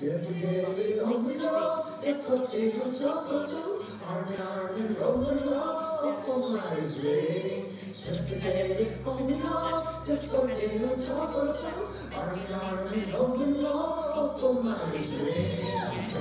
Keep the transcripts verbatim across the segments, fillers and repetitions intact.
Typically on the go, if I take on top of two, arm in arm and rolling low, for my rating. Typically on the go, if I take on top of two, arm in arm and rolling low, for my rating.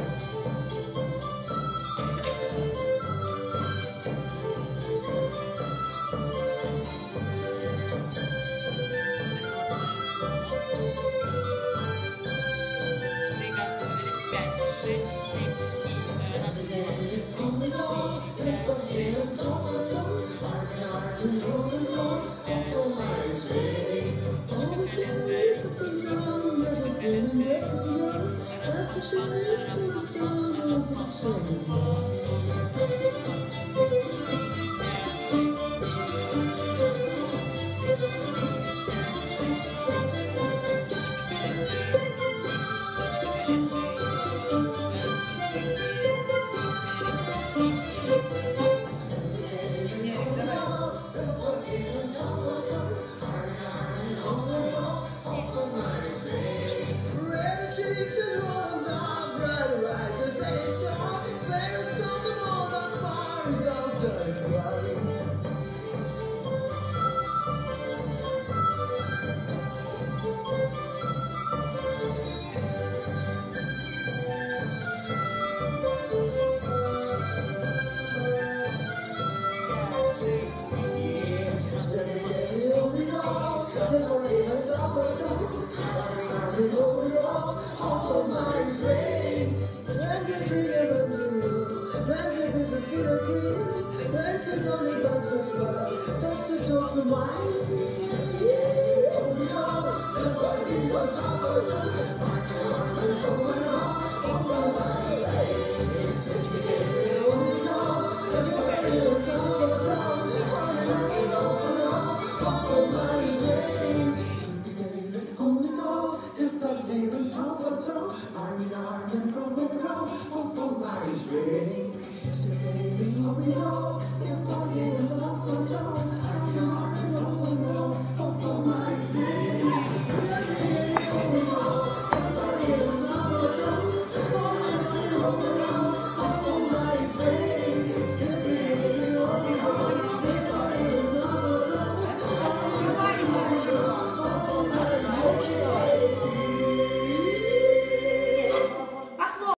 Cheeks and rolls on bright rises and it's dark. Fairest of them all, the fire is all turning bright. That's the toast for mine. Yeah, oh no, the body on top of the top.